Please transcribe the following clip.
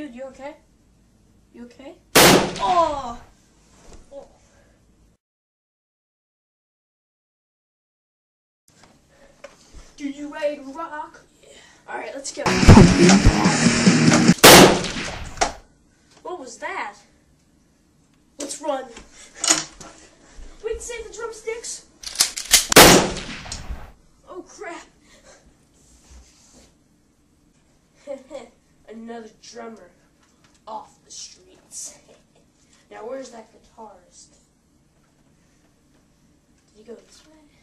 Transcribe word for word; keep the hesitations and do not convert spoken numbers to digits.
Dude, you okay? You okay? Oh! Oh. Dude, you ready to rock? Yeah. Alright, let's go. What was that? Let's run. Wait, save the drumsticks. Oh, crap. Another drummer off the streets. Now, where's that guitarist? Did he go this way?